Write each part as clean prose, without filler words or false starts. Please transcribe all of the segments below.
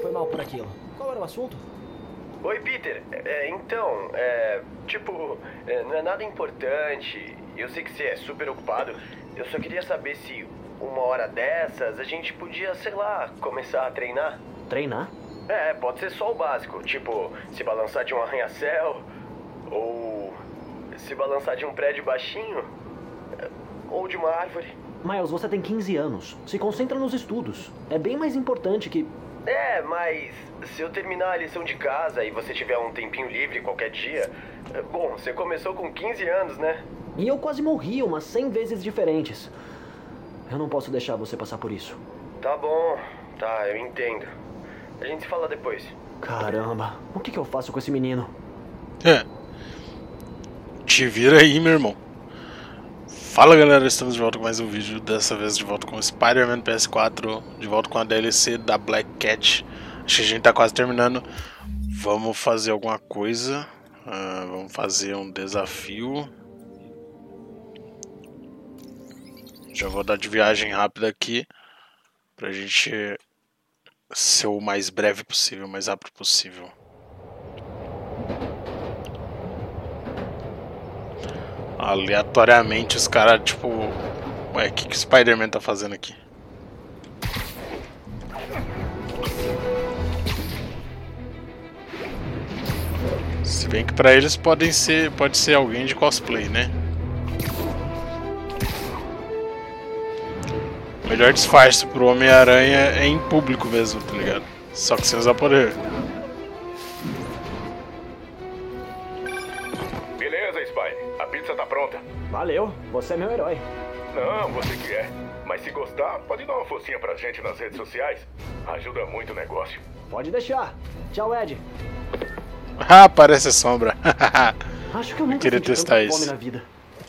foi mal por aquilo. Qual era o assunto? Oi, Peter. Não é nada importante. Eu sei que você é super ocupado. Eu só queria saber se uma hora dessas a gente podia, sei lá, começar a treinar. Treinar? Pode ser só o básico. Tipo, se balançar de um arranha-céu. Ou se balançar de um prédio baixinho. Ou de uma árvore. Miles, você tem 15 anos. Se concentra nos estudos. É bem mais importante que... Mas se eu terminar a lição de casa e você tiver um tempinho livre qualquer dia... Bom, você começou com 15 anos, né? E eu quase morri umas 100 vezes diferentes. Eu não posso deixar você passar por isso. Tá bom. Tá, eu entendo. A gente se fala depois. Caramba, o que eu faço com esse menino? Te vira aí, meu irmão. Fala, galera, estamos de volta com mais um vídeo. Dessa vez de volta com Spider-Man PS4. De volta com a DLC da Black Cat. Acho que a gente tá quase terminando. Vamos fazer alguma coisa. Vamos fazer um desafio. Já vou dar de viagem rápida aqui, pra gente ser o mais breve possível, o mais rápido possível. Aleatoriamente os caras, tipo... Ué, o que o Spider-Man tá fazendo aqui? Se bem que pra eles pode ser alguém de cosplay, né? O melhor disfarce pro Homem-Aranha é em público mesmo, tá ligado? Só que sem usar poder. Beleza, Spy. A pizza tá pronta. Valeu, você é meu herói. Não, você que é. Mas se gostar, pode dar uma forcinha pra gente nas redes sociais. Ajuda muito o negócio. Pode deixar. Tchau, Ed. Ah, parece sombra. Acho que eu nunca queria senti testar tanta isso. fome na vida.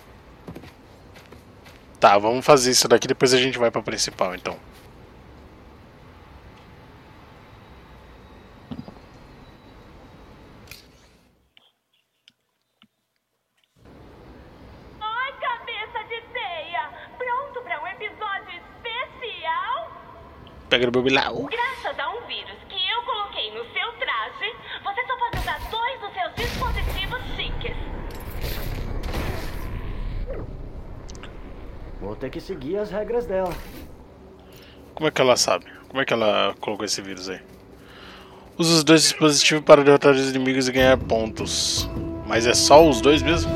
Tá, vamos fazer isso daqui, depois a gente vai pra principal, então. Oi, cabeça de teia! Pronto pra um episódio especial? Pega o Bobilau. Graças a um vírus que eu coloquei no seu traje, você só pode usar 2 dos seus dispositivos chiques. Vou ter que seguir as regras dela. Como é que ela sabe? Como é que ela colocou esse vírus aí? Usa os 2 dispositivos para derrotar os inimigos e ganhar pontos. Mas é só os 2 mesmo?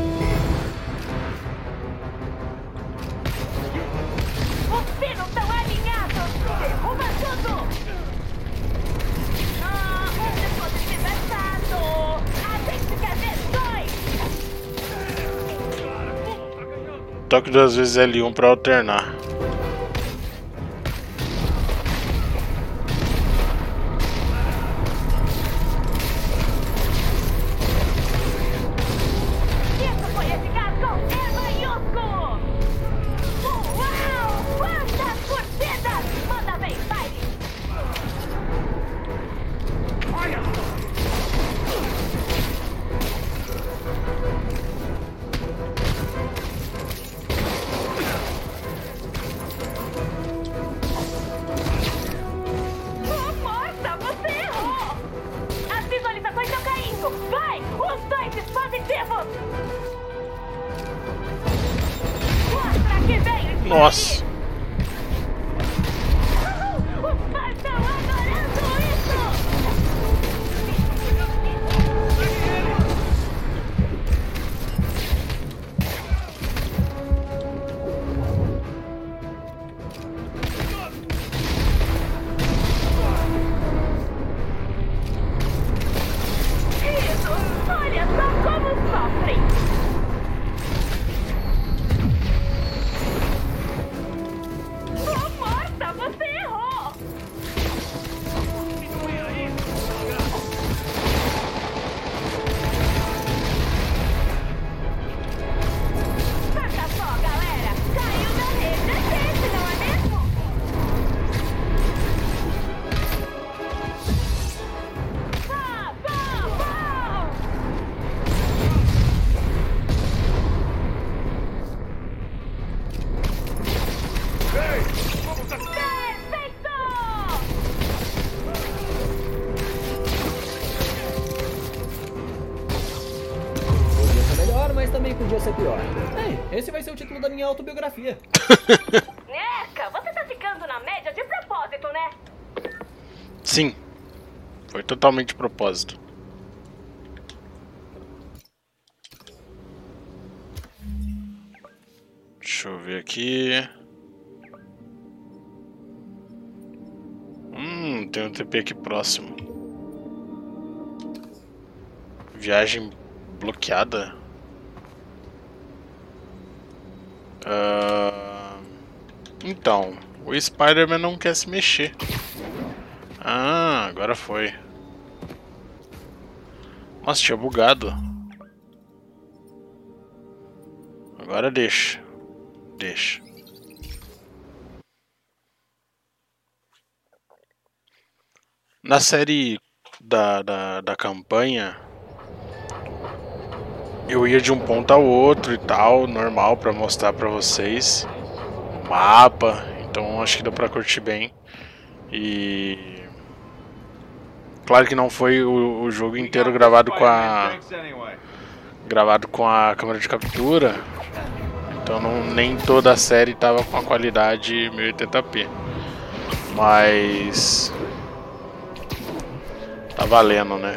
Os pinos estão alinhados! Derruba tudo! Um dispositivo é chato! A gente quer ver 2! Toque 2 vezes L1 para alternar. Isso foi eficaz com E maiúsculo! Uau! Quantas curtidas! Manda bem, Spidey! Morta, você errou! As visualizações estão caindo! Vai! Os 2 dispositivos! Mostra que veio! Nossa! Os fãs estão adorando isso! Isso! Olha só como sofrem! ser pior. Ei, esse vai ser o título da minha autobiografia. Eca, você tá ficando na média de propósito, né? Sim. Foi totalmente de propósito. Deixa eu ver aqui. Tem um TP aqui próximo. Viagem bloqueada. Então, o Spider-Man não quer se mexer. Ah, agora foi. Nossa, tinha bugado. Agora deixa. Deixa. Na série da campanha, eu ia de um ponto ao outro e tal, normal, pra mostrar pra vocês o mapa, então acho que deu pra curtir bem. E claro que não foi o jogo inteiro gravado com a câmera de captura, então nem toda a série tava com a qualidade 1080p, mas tá valendo, né?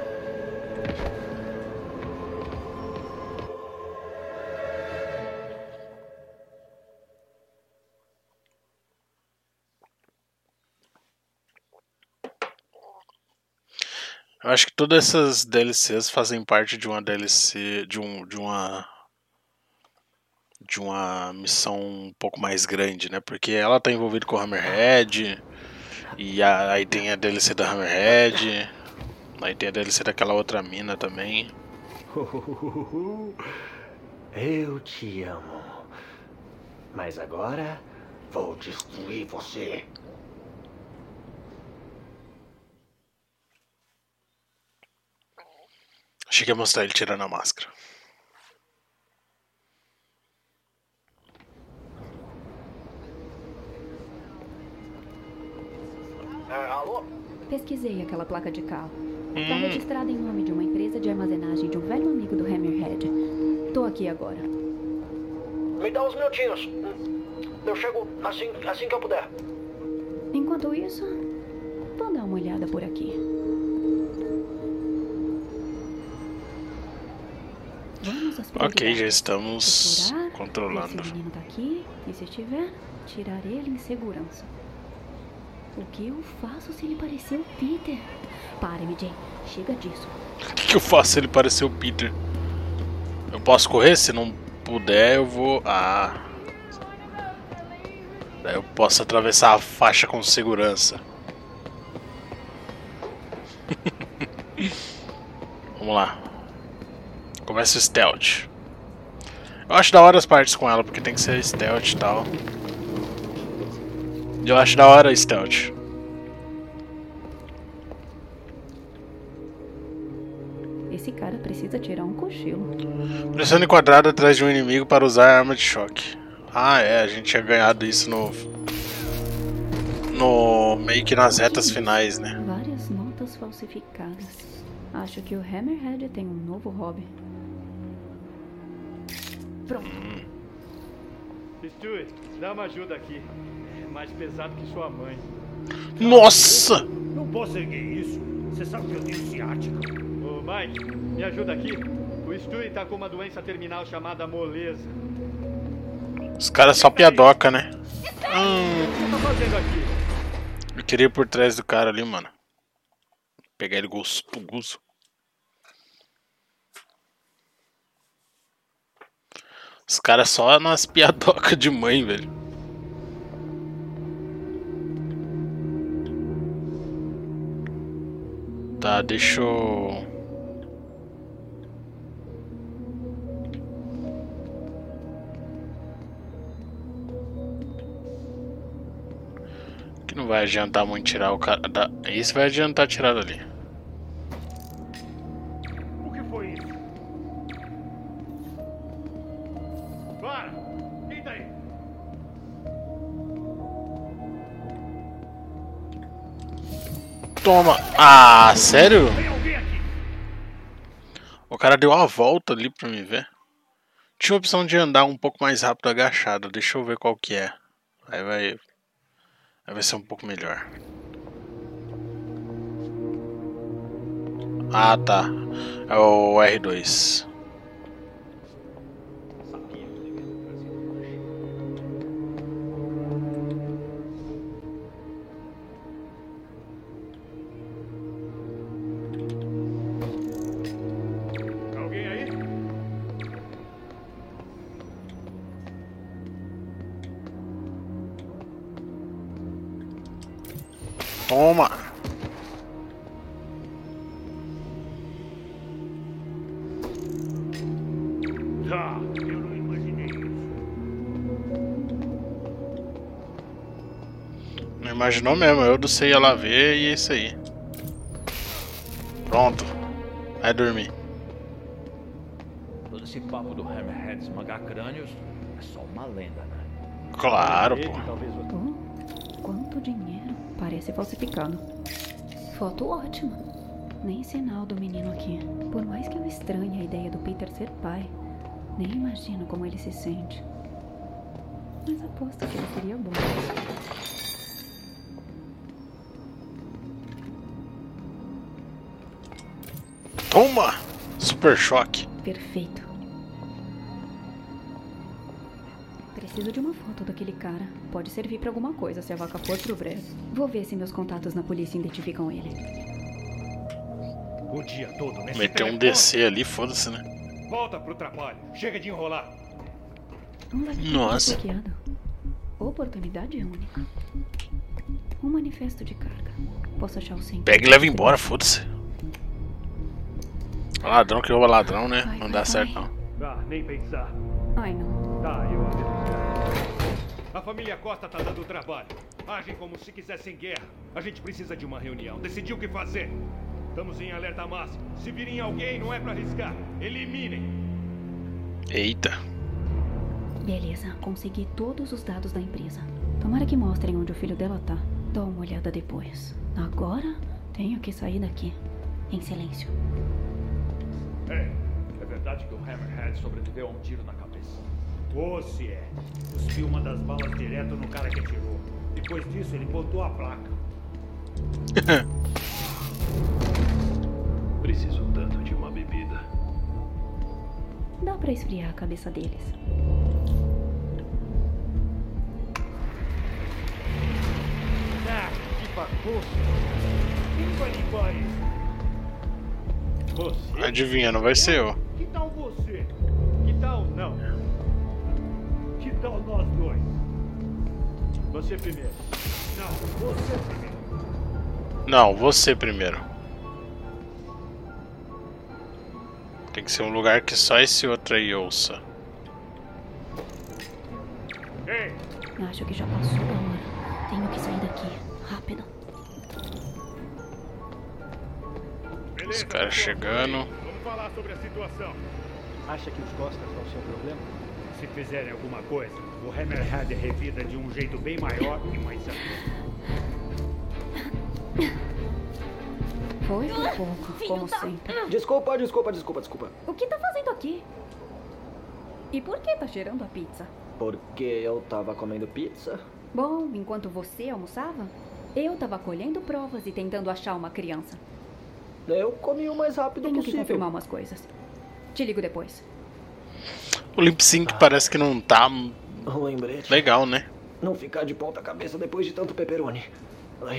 Eu acho que todas essas DLCs fazem parte de uma DLC, de uma missão um pouco mais grande, né? Porque ela tá envolvida com o Hammerhead, e aí tem a DLC da Hammerhead, aí tem a DLC daquela outra mina também. Eu te amo. Mas agora vou destruir você. Achei que ia mostrar ele tirando a máscara. Alô? Pesquisei aquela placa de carro. Está registrada em nome de uma empresa de armazenagem de um velho amigo do Hammerhead. Tô aqui agora. Me dá uns minutinhos. Eu chego assim que eu puder. Enquanto isso, vou dar uma olhada por aqui. Vamos às prioridades. Ok, já estamos Explorar, controlando. Esse menino tá aqui, e se estiver, tirar ele em segurança. O que eu faço se ele parecer o Peter? Para, MJ. Chega disso. O que eu faço se ele parecer o Peter? Eu posso correr? Se não puder, eu vou... Ah. Daí eu posso atravessar a faixa com segurança. Vamos lá. Começa o stealth. Eu acho da hora as partes com ela, porque tem que ser stealth e tal. Eu acho da hora stealth. Esse cara precisa tirar um cochilo. Pressione quadrado atrás de um inimigo para usar a arma de choque. Ah, é, a gente tinha ganhado isso no meio que nas retas finais, né? Várias notas falsificadas. Acho que o Hammerhead tem um novo hobby. Pronto. Stewie, dá uma ajuda aqui. É mais pesado que sua mãe. Nossa! Não posso erguer isso. Você sabe que eu tenho ciática. Ô, Mike, me ajuda aqui. O Stewie tá com uma doença terminal chamada moleza. Os caras só piadoca, né? O que você tá fazendo aqui? Eu queria ir por trás do cara ali, mano. Pegar ele gostoso. Os caras só nas piadocas de mãe, velho. Tá, deixa eu... Que não vai adiantar muito tirar o cara da... Isso vai adiantar tirar dali. O que foi isso? Para! Quem tá aí? Toma! Ah, sério? Tem alguém aqui? O cara deu uma volta ali pra me ver. Tinha a opção de andar um pouco mais rápido agachado. Deixa eu ver qual que é. Aí vai ser um pouco melhor. Ah, tá. É o R2. Alguém aí? Toma! Tá, eu não imaginei isso. Não imaginou mesmo, eu do sei ia lá ver e é isso aí. Pronto. Vai dormir. Todo esse papo do Hammerhead esmagar crânios é só uma lenda, né? Claro, pô. Oh, quanto dinheiro. Parece falsificado. Foto ótima. Nem sinal do menino aqui. Por mais que eu estranhe a ideia do Peter ser pai, nem imagino como ele se sente. Mas aposto que ele seria bom. Toma! Super choque. Perfeito. Preciso de uma foto daquele cara. Pode servir pra alguma coisa se a vaca for pro breve. Vou ver se meus contatos na polícia identificam ele. O dia todo nesse Meter um telefone. DC ali, foda-se, né? Volta pro trabalho. Chega de enrolar. Um laptop Nossa. bloqueado. Oportunidade única. Um manifesto de carga. Posso achar o centro. Pega e leva embora, foda-se. Ladrão que rouba ladrão, né? Não dá certo, não. Ah, nem pensar. Ai, não. Tá, eu vou denunciar. A família Costa tá dando trabalho. Agem como se quisessem guerra. A gente precisa de uma reunião. Decidir o que fazer. Estamos em alerta máximo. Se virem alguém, não é pra arriscar. Eliminem. Eita. Beleza, consegui todos os dados da empresa. Tomara que mostrem onde o filho dela tá. Dou uma olhada depois. Agora, tenho que sair daqui. Em silêncio. É verdade que o Hammerhead sobreviveu a um tiro na cabeça. Ô, se é. Cuspiu uma das balas direto no cara que atirou. Depois disso, ele botou a placa. Preciso tanto de uma bebida. Dá pra esfriar a cabeça deles. Ah, que bagunça. Quem vai limpar isso? Você? Adivinha, não vai ser eu. Que tal você? Que tal não? Que tal nós dois? Você primeiro. Não, você primeiro. Não, você primeiro. Tem que ser um lugar que só esse outro aí ouça. Ei, Acho que já passou da hora. Tenho que sair daqui. Rápido. beleza, Os caras pessoal. chegando. Vamos falar sobre a situação. Acha que os Costas são o seu problema? Se fizerem alguma coisa, o Hammerhead revida de um jeito bem maior e mais sério. Foi por pouco, como sempre. Desculpa. O que tá fazendo aqui? E por que tá cheirando a pizza? Porque eu tava comendo pizza. Bom, enquanto você almoçava, eu tava colhendo provas e tentando achar uma criança. Eu comi o mais rápido Tenho que possível. confirmar umas coisas. Te ligo depois. O Lip Sync parece que não tá Um lembrete. legal, né? Não ficar de ponta cabeça depois de tanto pepperoni. Ai.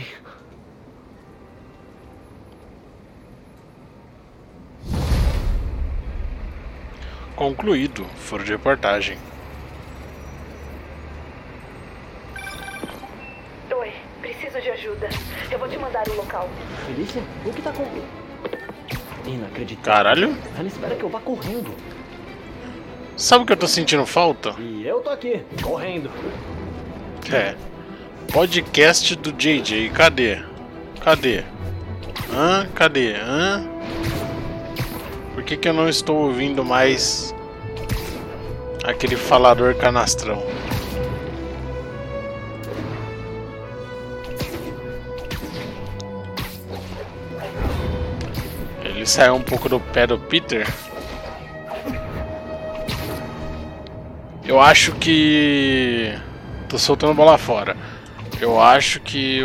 Concluído. Furo de reportagem. Oi, preciso de ajuda. Eu vou te mandar o local. Felícia, o que tá com... Inacreditável. Caralho. Ela espera que eu vá correndo. Sabe o que eu tô sentindo falta? E eu tô aqui, correndo. É. Podcast do JJ. Cadê? Cadê? Cadê? Por que eu não estou ouvindo mais aquele falador canastrão? Ele saiu um pouco do pé do Peter. Eu acho que... Tô soltando bola fora. Eu acho que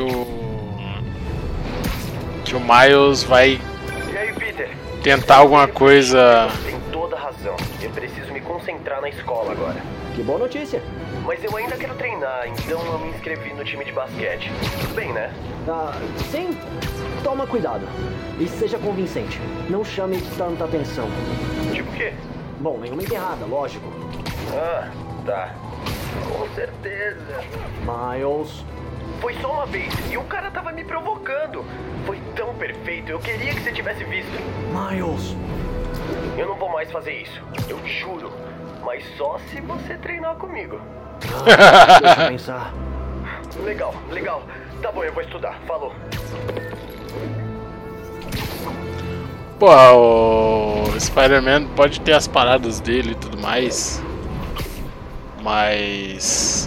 o Miles vai E aí, Peter? tentar alguma coisa... Tem toda razão. Eu preciso me concentrar na escola agora. Que boa notícia. Mas eu ainda quero treinar, então eu me inscrevi no time de basquete. Tudo bem, né? Ah, sim? Toma cuidado. E seja convincente. Não chame tanta atenção. Tipo o quê? Bom, nenhuma enterrada, lógico. Ah, tá. Com certeza. Miles... Foi só uma vez e o cara tava me provocando. Foi tão perfeito, eu queria que você tivesse visto. Miles... Eu não vou mais fazer isso, eu juro. Mas só se você treinar comigo. Deixa eu pensar. Legal, legal. Tá bom, eu vou estudar. Falou. Pô, o Spider-Man pode ter as paradas dele e tudo mais, mas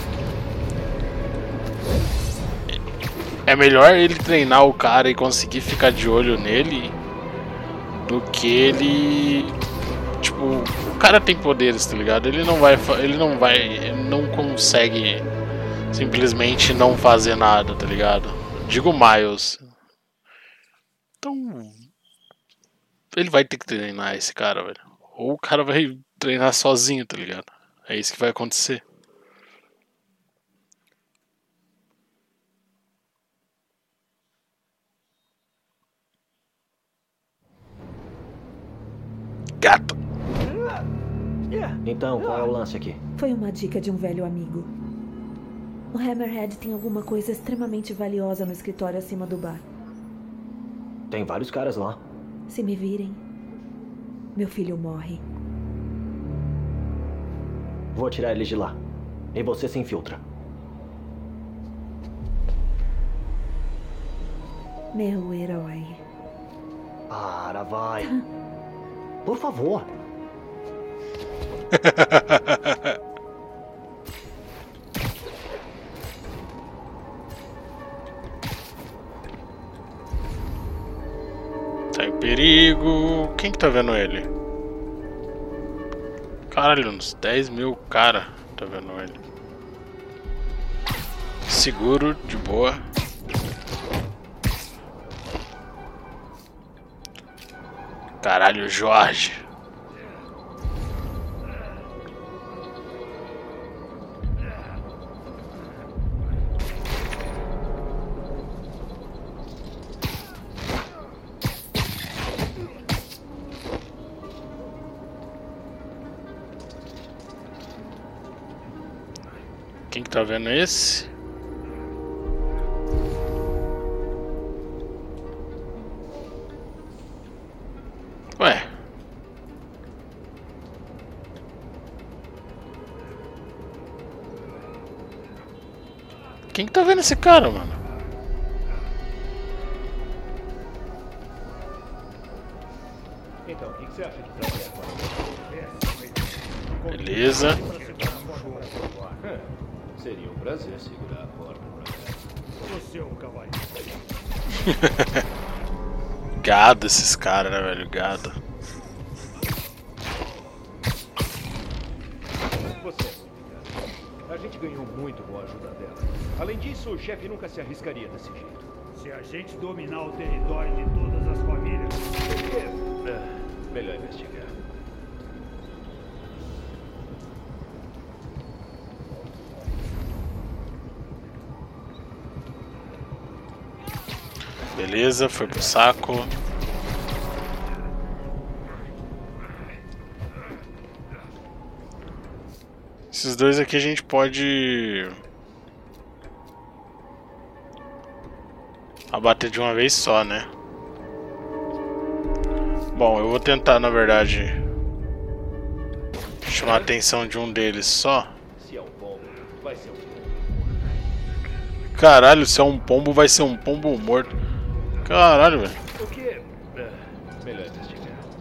é melhor ele treinar o cara e conseguir ficar de olho nele do que ele... Tipo, o cara tem poderes, tá ligado? Ele não consegue simplesmente não fazer nada, tá ligado? Digo Miles. Então... Ele vai ter que treinar esse cara, velho. Ou o cara vai treinar sozinho, tá ligado? É isso que vai acontecer. Gato! Então, qual é o lance aqui? Foi uma dica de um velho amigo. O Hammerhead tem alguma coisa extremamente valiosa no escritório acima do bar. Tem vários caras lá. Se me virem, meu filho morre. Vou tirar eles de lá. E você se infiltra. Meu herói. Para, vai. Por favor. Tá em perigo. Quem que tá vendo ele? Caralho, uns 10 mil cara tá vendo ele. Seguro, de boa. Caralho, Jorge. Quem que tá vendo esse? Ué. Quem que tá vendo esse cara, mano? Então, o que você acha de trabalhar com ela? Beleza. Seria um prazer segurar a porta pra ela. Você é um cavalo. Gado esses caras, né, velho? Gado. Você, a gente ganhou muito com a ajuda dela. Além disso, o chefe nunca se arriscaria desse jeito. Se a gente dominar o território de todas as famílias... Melhor investigar. Beleza, foi pro saco. Esses dois aqui a gente pode abater de uma vez só, né? Bom, eu vou tentar, na verdade, chamar a atenção de um deles só. Se é um pombo, vai ser um pombo. Caralho, se é um pombo, vai ser um pombo morto. Caralho, velho. O que? Melhor investigar.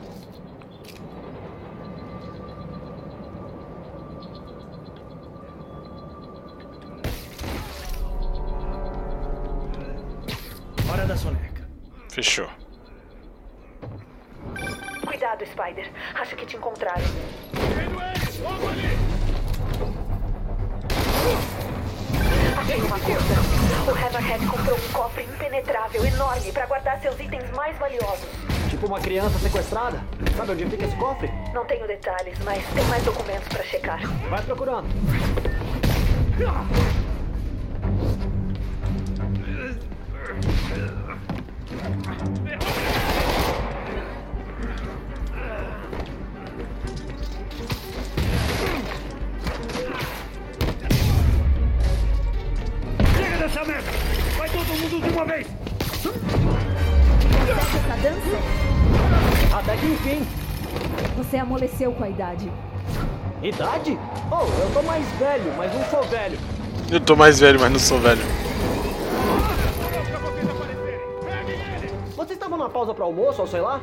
Hora da soneca. Fechou. Cuidado, Spider. Acho que te encontraram. Vendo eles! Logo ali! Achei uma coisa. O Hammerhead comprou um cofre impenetrável, enorme, pra guardar seus itens mais valiosos. Tipo uma criança sequestrada? Sabe onde fica esse cofre? Não tenho detalhes, mas tem mais documentos pra checar. Vai procurando. Chega dessa merda! Vai todo mundo de uma vez! Consegue essa dança? Até que enfim. Você amoleceu com a idade. Idade? Oh, eu tô mais velho, mas não sou velho. Eu tô mais velho, mas não sou velho. Vocês estavam na pausa pra almoço ou sei lá?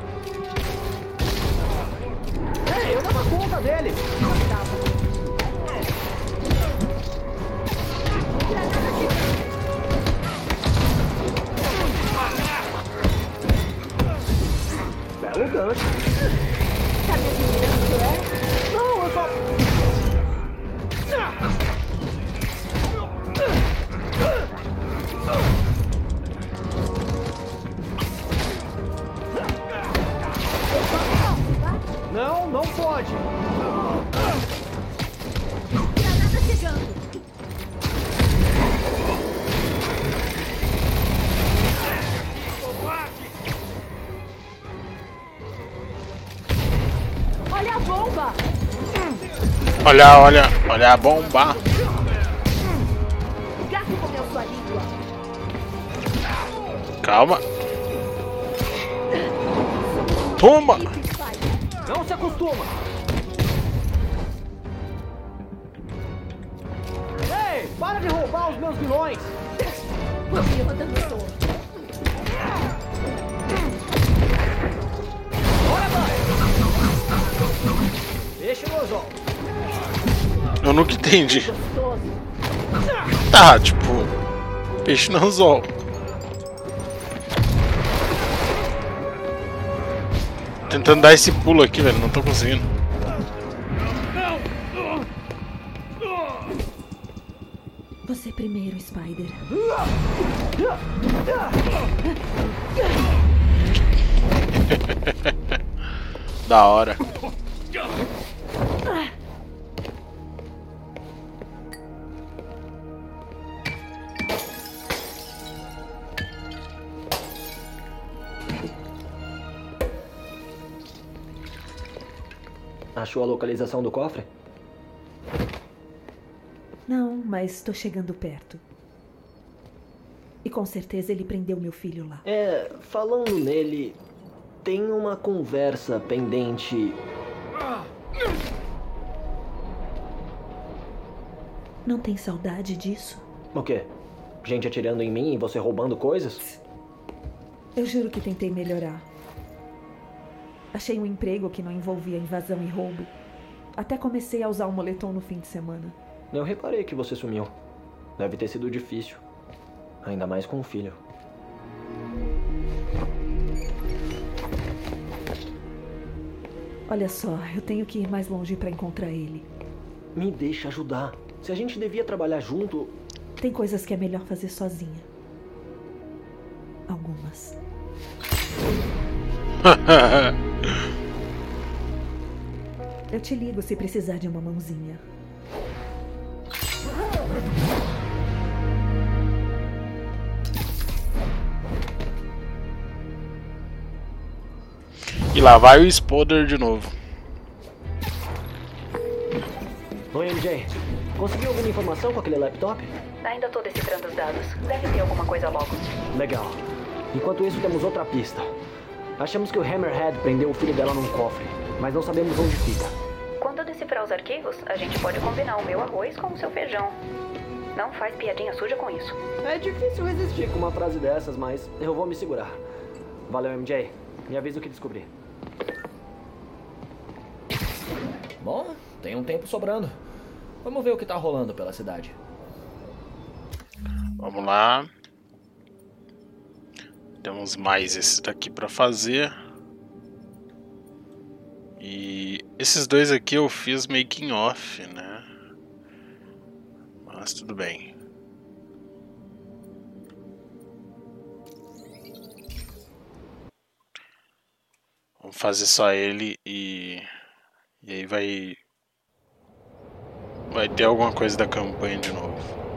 Ei, eu dava conta deles. Belo gancho. Tá me admirando, é? Não, eu só... Não, não pode. Granada chegando. Olha a bomba. Olha a bomba. O gato comeu sua língua. Calma. Toma. Não se acostuma. Ei, para de roubar os meus vilões. Continua dançou. Bora, vai. Deixa o anzol. Eu nunca entendi. Tá, tipo, peixe no anzol. Tentando dar esse pulo aqui, velho, não tô conseguindo. Você primeiro, Spider. Da hora. Achou a localização do cofre? Não, mas estou chegando perto. E com certeza ele prendeu meu filho lá. Falando nele, tem uma conversa pendente. Não tem saudade disso? O quê? Gente atirando em mim e você roubando coisas? Eu juro que tentei melhorar. Achei um emprego que não envolvia invasão e roubo. Até comecei a usar o moletom no fim de semana. Eu reparei que você sumiu. Deve ter sido difícil. Ainda mais com um filho. Olha só, eu tenho que ir mais longe para encontrar ele. Me deixa ajudar. Se a gente devia trabalhar junto... Tem coisas que é melhor fazer sozinha. Algumas. Eu te ligo se precisar de uma mãozinha. E lá vai o Spoder de novo. Oi, MJ. Conseguiu alguma informação com aquele laptop? Ainda tô decifrando os dados. Deve ter alguma coisa logo. Legal. Enquanto isso, temos outra pista. Achamos que o Hammerhead prendeu o filho dela num cofre, mas não sabemos onde fica. Quando eu decifrar os arquivos, a gente pode combinar o meu arroz com o seu feijão. Não faz piadinha suja com isso. É difícil resistir com uma frase dessas, mas eu vou me segurar. Valeu, MJ. Me avisa o que descobrir. Bom, tem um tempo sobrando. Vamos ver o que tá rolando pela cidade. Vamos lá. Temos mais esse daqui pra fazer. E esses dois aqui eu fiz making off, né? Mas tudo bem. fazer só ele e aí vai ter alguma coisa da campanha de novo.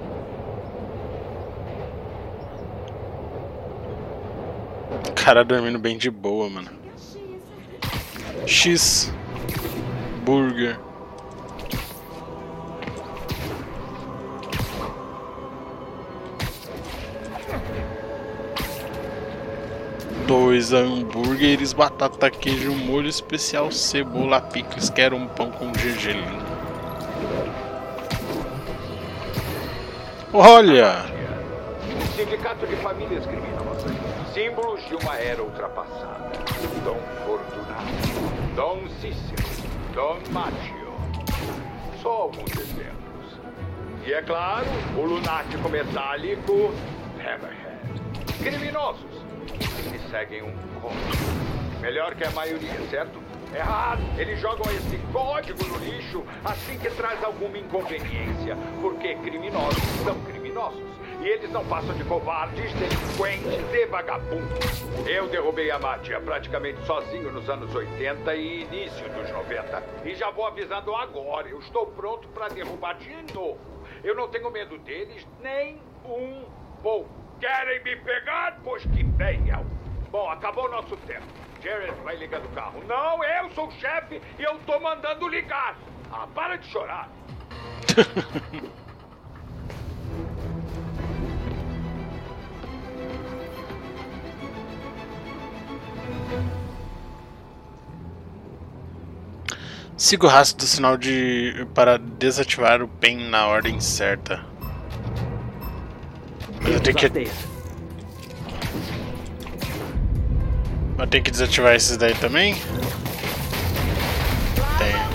O cara dormindo bem de boa, mano. X burger. Dois hambúrgueres, batata, queijo, molho especial, cebola, picles. Quero um pão com gergelim. Olha! Sindicato de Famílias Criminosas. Símbolos de uma era ultrapassada. Dom Fortunato, Dom Cícero, Dom Maggio. Só alguns exemplos. E é claro, o lunático metálico Hammerhead. Criminosos que seguem um código. Melhor que a maioria, certo? Errado! Eles jogam esse código no lixo assim que traz alguma inconveniência. Porque criminosos são criminosos. E eles não passam de covardes, delinquentes e vagabundos. Eu derrubei a Matia praticamente sozinho nos anos 80 e início dos 90. E já vou avisando agora, eu estou pronto para derrubar de novo. Eu não tenho medo deles nem um pouco. Querem me pegar? Pois que venham. Bom, acabou o nosso tempo. Jared vai ligando o carro. Não, eu sou o chefe e eu tô mandando ligar. Ah, para de chorar. Siga o rastro do sinal para desativar o PEN na ordem certa. Eu tenho que desativar esses daí também? Tem.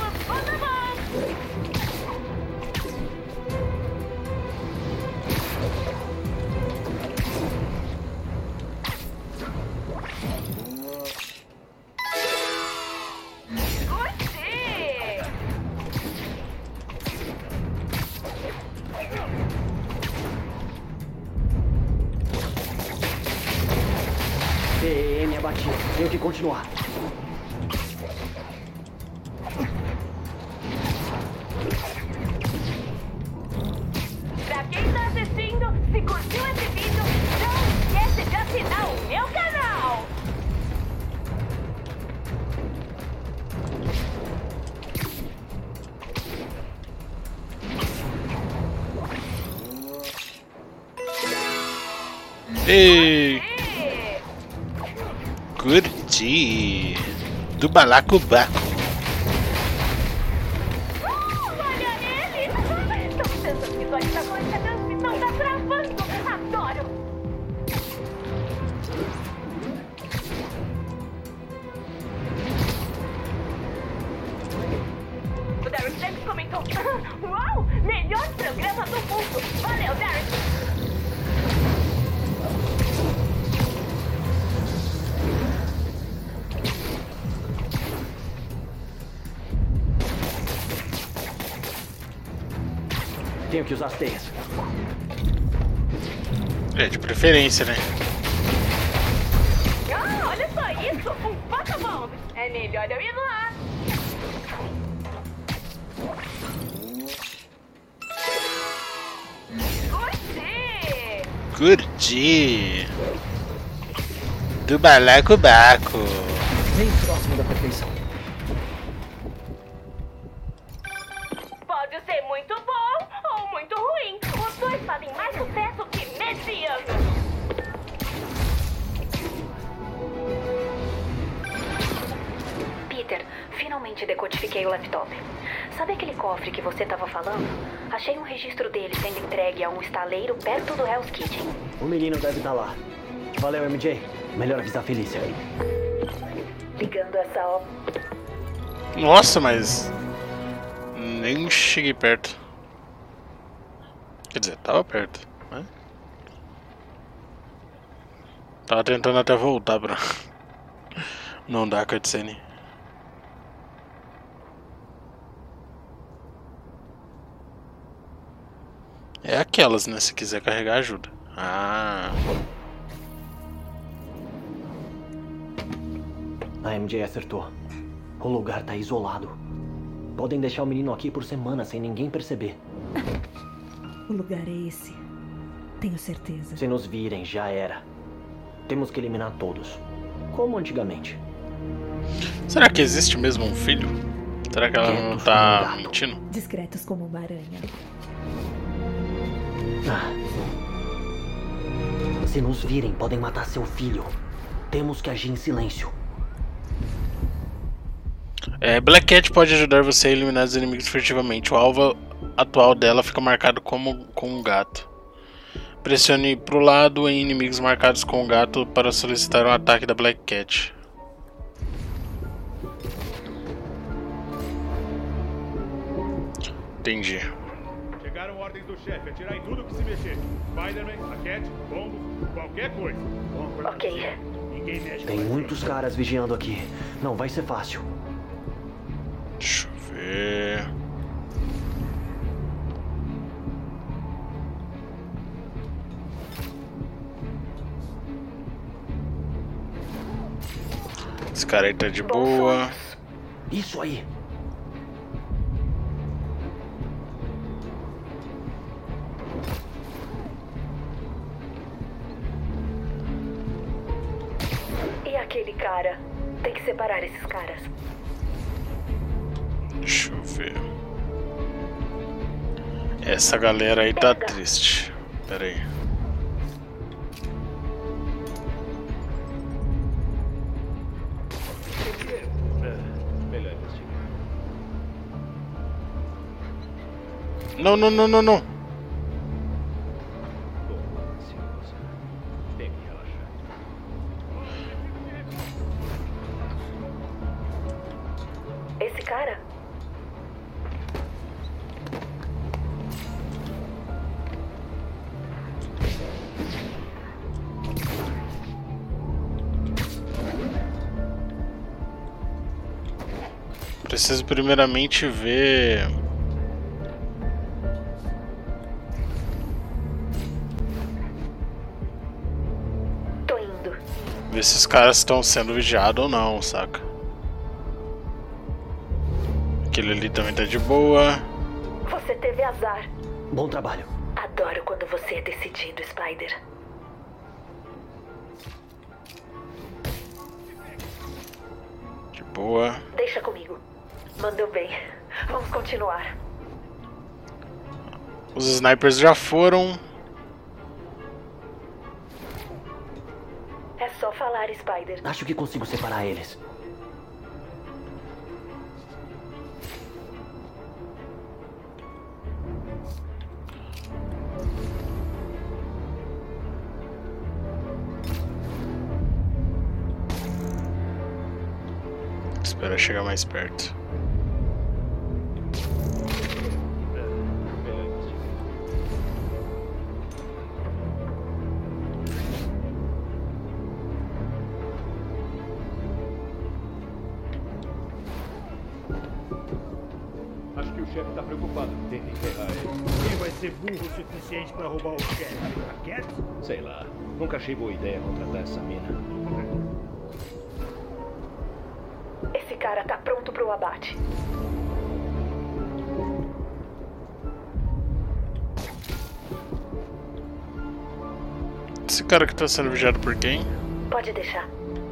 PM abatido. Tenho que continuar. Pra quem tá assistindo, se curtiu esse vídeo, não esquece de assinar o meu canal. Ei! Curti do balacobaco. Olha ele! Tô pensando que só está com essa transmissão tá travando. Adoro! O Derek James comentou: uau! Melhor programa do mundo! Valeu, Derek! Tenho que usar as teias. É, de preferência, né? Ah, olha só isso! Um Pokémon! É melhor eu ir lá! Curti do balacobaco. Bem próximo da perfeição. Pode ser muito bom ou muito ruim. Os dois fazem mais sucesso que mediano. Peter, finalmente decodifiquei o laptop. Sabe aquele cofre que você estava falando? Achei um registro dele sendo entregue a um estaleiro perto do Hell's Kitchen. O menino deve estar lá. Valeu, MJ. Melhor avisar a Felícia. Ligando essa ó. Nossa, mas nem cheguei perto. Quer dizer, tava perto, né? Tava tentando até voltar pra não dar a cutscene. É aquelas, né? Se quiser carregar, ajuda. Ah. A MJ acertou. O lugar tá isolado. Podem deixar o menino aqui por semanas sem ninguém perceber. O lugar é esse. Tenho certeza. Se nos virem, já era. Temos que eliminar todos. Como antigamente. Será que existe mesmo um filho? Será que ela não tá mentindo? Discretos como uma aranha. Se nos virem, podem matar seu filho. Temos que agir em silêncio. Black Cat pode ajudar você a eliminar os inimigos furtivamente. O alvo atual dela fica marcado com um gato. Pressione pro lado em inimigos marcados com o gato para solicitar um ataque da Black Cat. Entendi. Chegaram ordens do chefe, atirar em tudo que se mexer. Spider-Man, a Cat, bombos, qualquer coisa. Ok. Ninguém mexe. Tem muitos caras vigiando aqui. Não vai ser fácil. Deixa eu ver. Esse cara aí tá de boa. Isso aí. E aquele cara? Tem que separar esses caras. Deixa eu ver. Essa galera aí tá triste. Pera aí. Melhor investigar. Não. Tem que relaxar. Esse cara? Preciso primeiramente ver. Tô indo. Ver se os caras estão sendo vigiados ou não, saca? Aquele ali também tá de boa. Você teve azar. Bom trabalho. Adoro quando você é decidido, Spider. De boa. Deixa comigo. Mandou bem. Vamos continuar. Os snipers já foram. É só falar, Spider. Acho que consigo separar eles. Espera chegar mais perto. Melhor investigar. Acho que o chefe tá preocupado. Tenta enterrar ele. Quem vai ser burro o suficiente pra roubar o chefe? A Cat? Sei lá. Nunca achei boa ideia contratar essa mina. Esse cara tá pronto pro abate. Esse cara que tá sendo vigiado por quem? Pode deixar.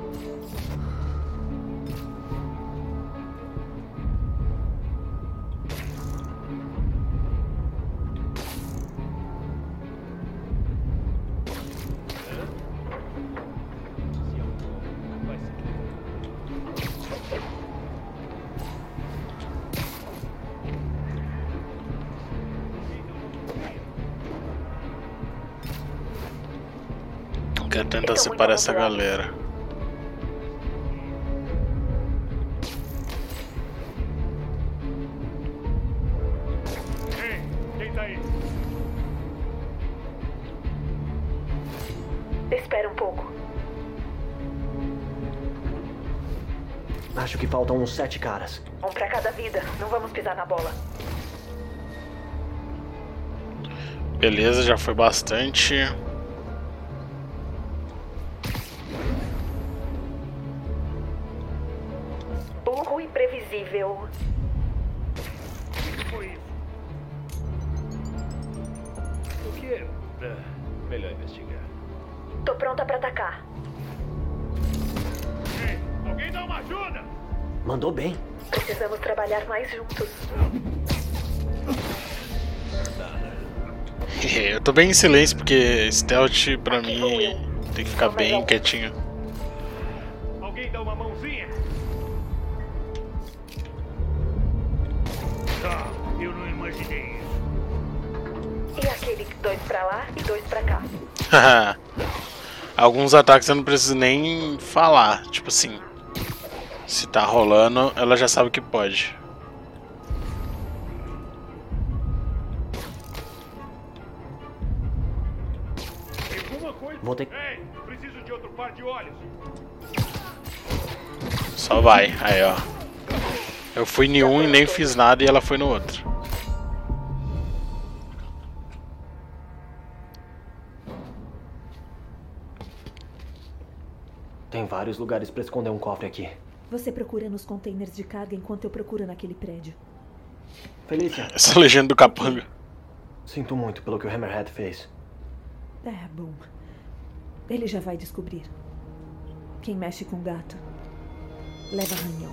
Quero tentar separar essa galera. Ei, quem tá aí? Espera um pouco. Acho que faltam uns 7 caras. Um pra cada vida. Não vamos pisar na bola. Beleza, já foi bastante. ou imprevisível? O que foi isso? O que é? Melhor investigar. Tô pronta pra atacar. Ei, alguém dá uma ajuda! Mandou bem. Precisamos trabalhar mais juntos. Eu tô bem em silêncio porque stealth pra mim tem que ficar bem quietinho. Alguém dá uma mãozinha? Tá, eu não imaginei isso. E aquele 2 pra lá e 2 pra cá. Alguns ataques eu não preciso nem falar. Tipo assim, se tá rolando, ela já sabe que pode. Vou ter... Ei, preciso de outro par de olhos. Só vai, aí ó. Eu fui em um e nem fiz nada e ela foi no outro. Tem vários lugares pra esconder um cofre aqui. Você procura nos containers de carga enquanto eu procuro naquele prédio. Felícia. Essa legenda do capanga. Sinto muito pelo que o Hammerhead fez. É, bom. Ele já vai descobrir. Quem mexe com gato leva arranhão.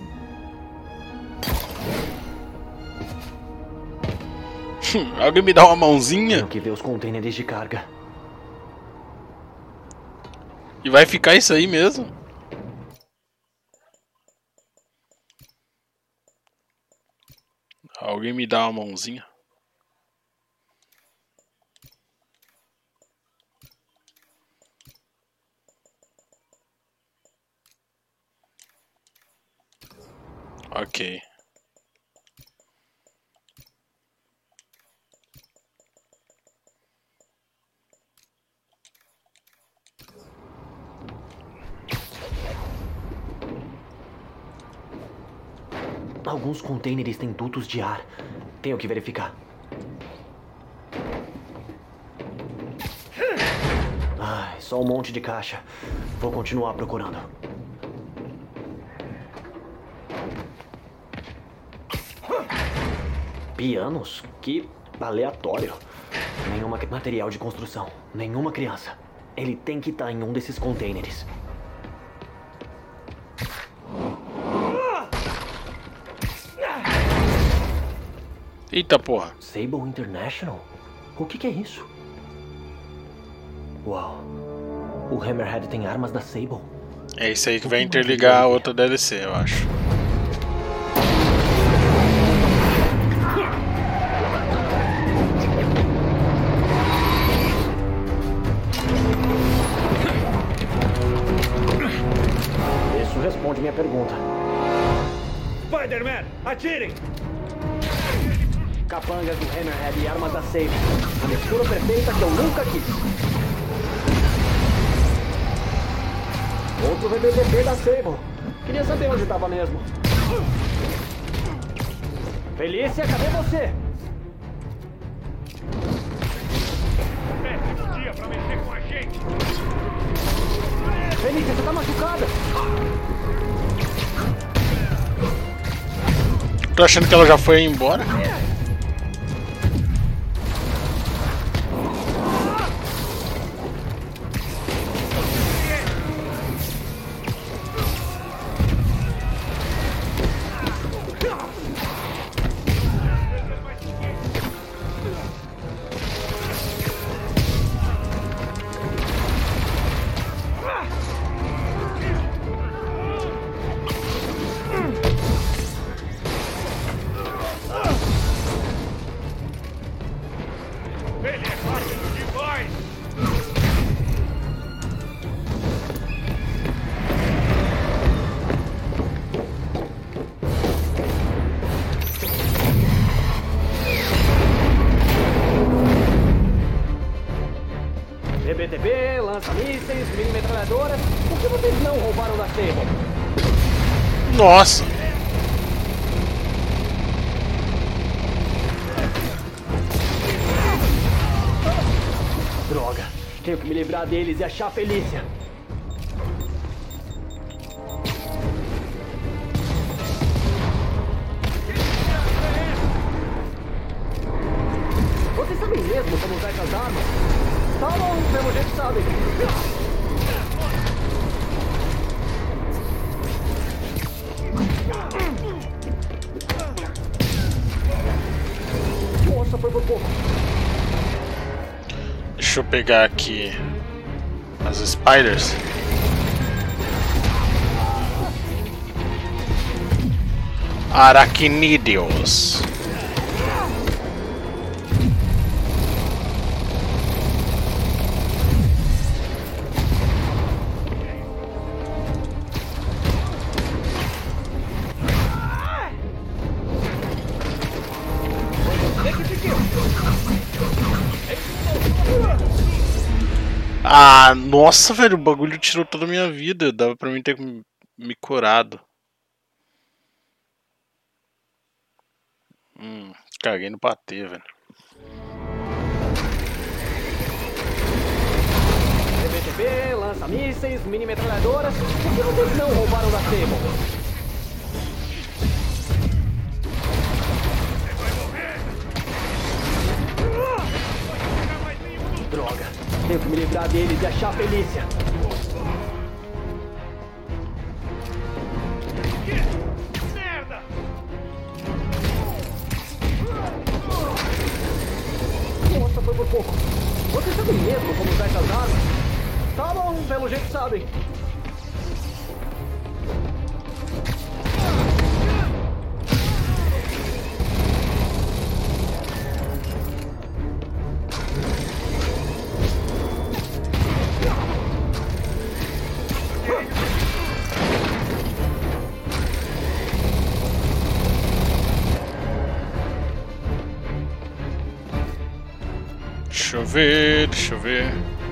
Alguém me dá uma mãozinha? Tenho que ver os containers de carga. E vai ficar isso aí mesmo? Alguém me dá uma mãozinha? Ok. Alguns containers têm dutos de ar. Tenho que verificar. Ai, só um monte de caixa. Vou continuar procurando. Pianos? Que aleatório. Nenhuma material de construção. Nenhuma criança. Ele tem que estar em um desses containers. Eita porra. Sable International? O que é isso? Uau. O Hammerhead tem armas da Sable. É isso aí que vai interligar a outra DLC, eu acho. Isso responde minha pergunta. Spider-Man, atirem! Capangas do Hammerhead e armas da Sable. A mistura perfeita que eu nunca quis. Outro VBTP da Sable. Queria saber onde estava mesmo. Felícia, cadê você? Péssimo dia pra mexer com a gente. Felícia, você tá machucada? Tô achando que ela já foi embora. BBTB, lança-mísseis, mini-metralhadoras. Por que vocês não roubaram da Sable? Nossa! Droga, tenho que me livrar deles e achar a Felícia. Vocês sabem mesmo como usar essas armas? Tá bom, pelo jeito sabem. Nossa, foi por pouco. Deixa eu pegar aqui as spiders. Aracnídeos. Ah, nossa, velho, o bagulho tirou toda a minha vida. Dava pra mim ter me curado. Caguei no patê, velho. TBTB, lança-mísseis, mini-metralhadoras. Por que vocês não roubaram da Sable? Droga, tenho que me livrar deles e achar a Felícia. Merda! Nossa, foi por pouco. Vocês sabem mesmo como usar essas armas? Tá bom, pelo jeito sabem. Deixa eu ver, deixa eu ver.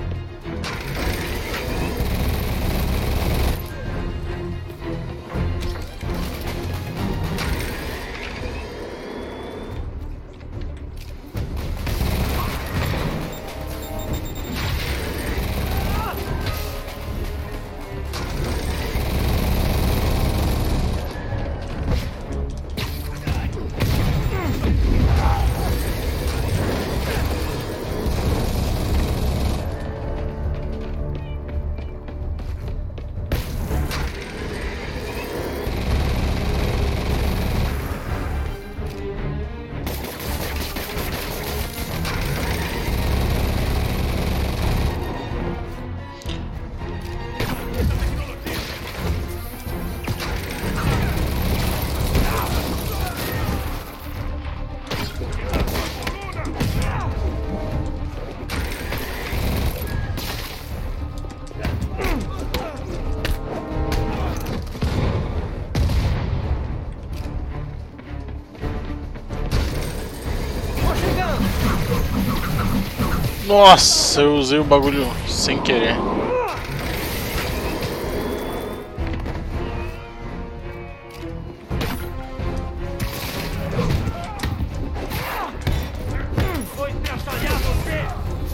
Nossa, eu usei o bagulho sem querer. Vou estraçalhar você!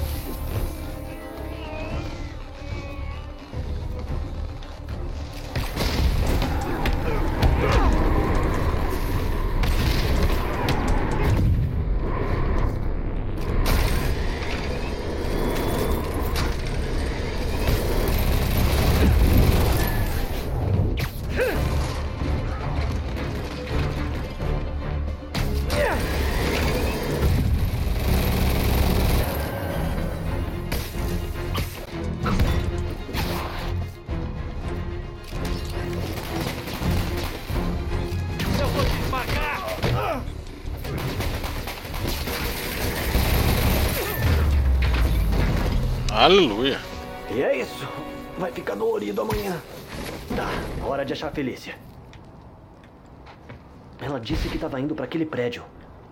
Aleluia. E é isso. Vai ficar dolorido amanhã. Tá, hora de achar a Felícia. Ela disse que estava indo para aquele prédio.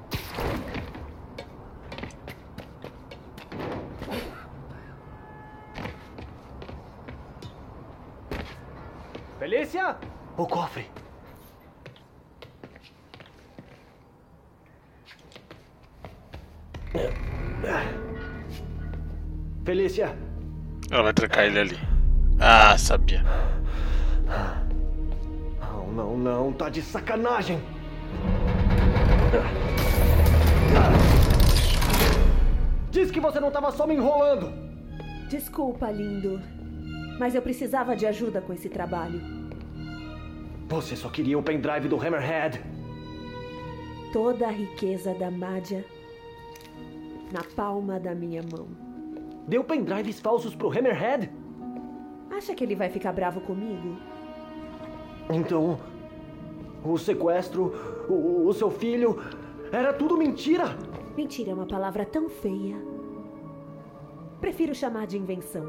Felícia? O cofre. Felícia. Ela vai trancar ele ali. Ah, sabia. Não, não, não. Tá de sacanagem. Diz que você não tava só me enrolando! Desculpa, lindo. Mas eu precisava de ajuda com esse trabalho. Você só queria o pendrive do Hammerhead. Toda a riqueza da Madja na palma da minha mão. Deu pendrives falsos pro Hammerhead? Acha que ele vai ficar bravo comigo? Então, o sequestro, o seu filho, era tudo mentira? Mentira é uma palavra tão feia. Prefiro chamar de invenção.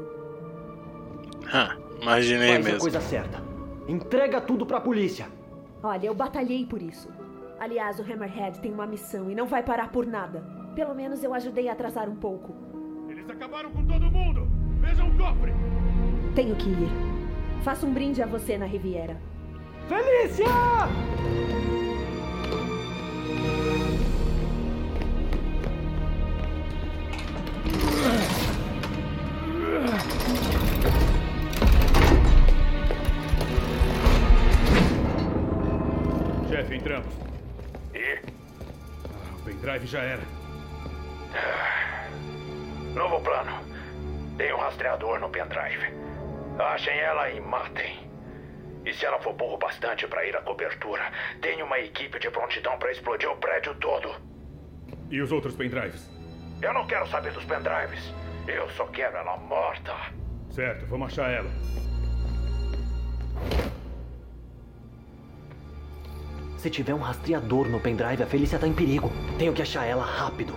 Imaginei Faz mesmo. a coisa certa. Entrega tudo pra polícia. Olha, eu batalhei por isso. Aliás, o Hammerhead tem uma missão e não vai parar por nada. Pelo menos eu ajudei a atrasar um pouco. Eles acabaram com todo mundo! Vejam o cofre! Tenho que ir. Faça um brinde a você na Riviera. Felícia! Chefe, entramos. E? O pendrive já era. Novo plano. Tem um rastreador no pendrive. Achem ela e matem. E se ela for burro bastante para ir à cobertura, tem uma equipe de prontidão para explodir o prédio todo. E os outros pendrives? Eu não quero saber dos pendrives. Eu só quero ela morta. Certo, vamos achar ela. Se tiver um rastreador no pendrive, a Felícia tá em perigo. Tenho que achar ela rápido.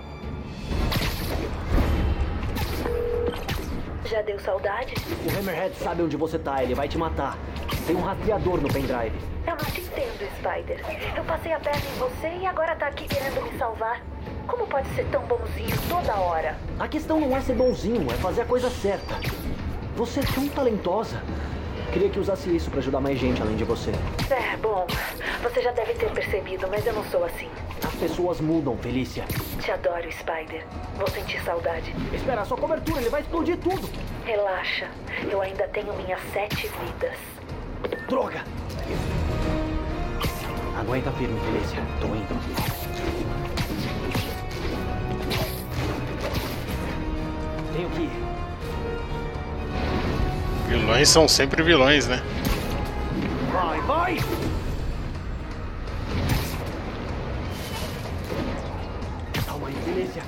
Já deu saudade? O Hammerhead sabe onde você tá, ele vai te matar. Tem um rastreador no pendrive. Eu não te entendo, Spider. Eu passei a perna em você e agora tá aqui querendo me salvar. Como pode ser tão bonzinho toda hora? A questão não é ser bonzinho, é fazer a coisa certa. Você é tão talentosa. Queria que usasse isso pra ajudar mais gente além de você. Bom, você já deve ter percebido, mas eu não sou assim. As pessoas mudam, Felícia. Te adoro, Spider. Vou sentir saudade. Espera, sua cobertura, ele vai explodir tudo. Relaxa, eu ainda tenho minhas 7 vidas. Droga! Aguenta firme, Felícia. Tô indo. Tenho que ir. Vilões são sempre vilões, né? Vai, vai! Calma aí, Felícia.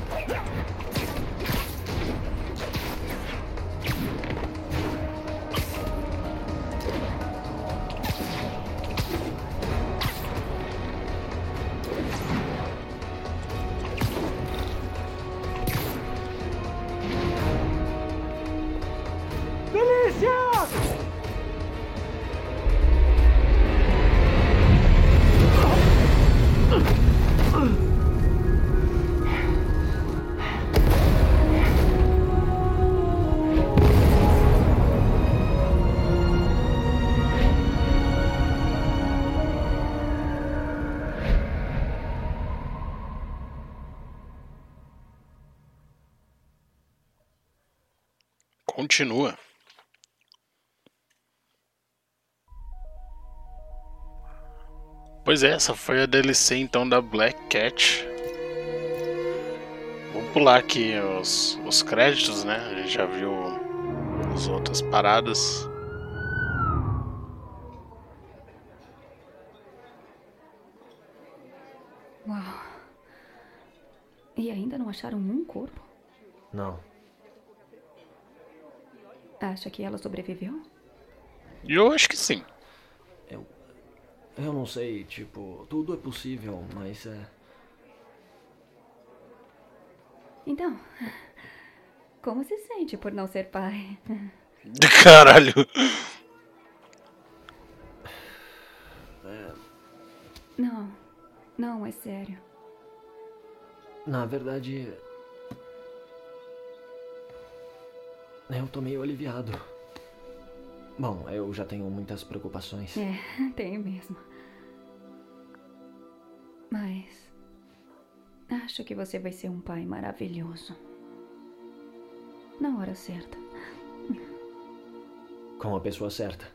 Continua. Pois é, essa foi a DLC então da Black Cat. Vou pular aqui os créditos, né? A gente já viu as outras paradas. Uau. E ainda não acharam um corpo? Não. Acha que ela sobreviveu? Eu acho que sim. Eu não sei, tipo, tudo é possível, mas Então, como se sente por não ser pai? Caralho. Não, é sério. Na verdade, eu tô meio aliviado. Bom, eu já tenho muitas preocupações. Tenho mesmo. Mas acho que você vai ser um pai maravilhoso. Na hora certa. Com a pessoa certa.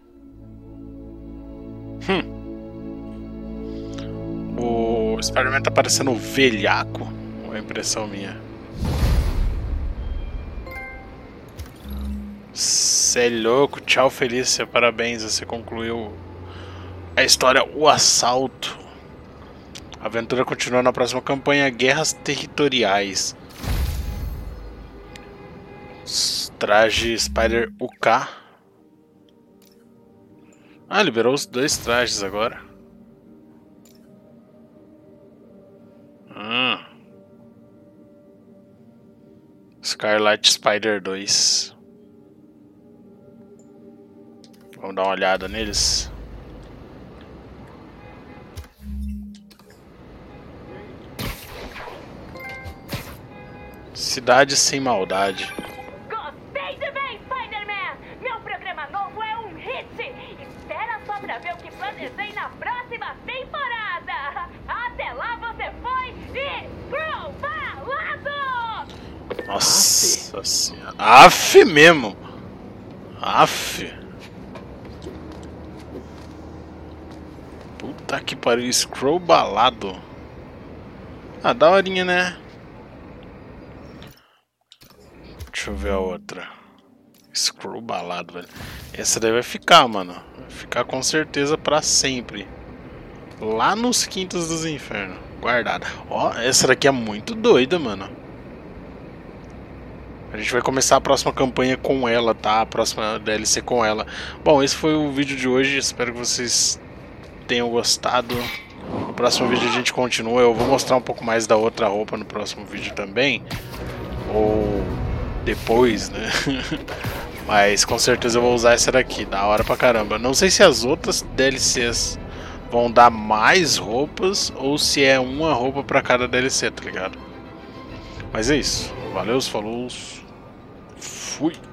O Spider-Man tá parecendo velhaco. Uma impressão minha. Cê é louco, tchau Felícia, parabéns, você concluiu a história O Assalto. A aventura continua na próxima campanha, Guerras Territoriais. Traje Spider UK. Ah, liberou os 2 trajes agora. Scarlet Spider 2. Vamos dar uma olhada neles. Cidade sem maldade. Gostei de ver, Spider-Man! Meu programa novo é um hit! Espera só pra ver o que planejei na próxima temporada! Até lá você foi escrobalado! Nossa senhora. Aff mesmo. Aff. Puta que pariu. Scrollbalado. Ah, daorinha, né? Deixa eu ver a outra. Scrollbalado, velho. Essa daí vai ficar, mano. Vai ficar com certeza pra sempre. Lá nos quintos dos infernos. Guardada. Ó, essa daqui é muito doida, mano. A gente vai começar a próxima campanha com ela, tá? A próxima DLC com ela. Bom, esse foi o vídeo de hoje. Espero que vocês tenham gostado. No próximo vídeo a gente continua. Eu vou mostrar um pouco mais da outra roupa no próximo vídeo também. Ou depois, né? Mas com certeza eu vou usar essa daqui. Da hora pra caramba. Não sei se as outras DLCs vão dar mais roupas ou se é uma roupa pra cada DLC, tá ligado? Mas é isso. Valeu, falou. Fui.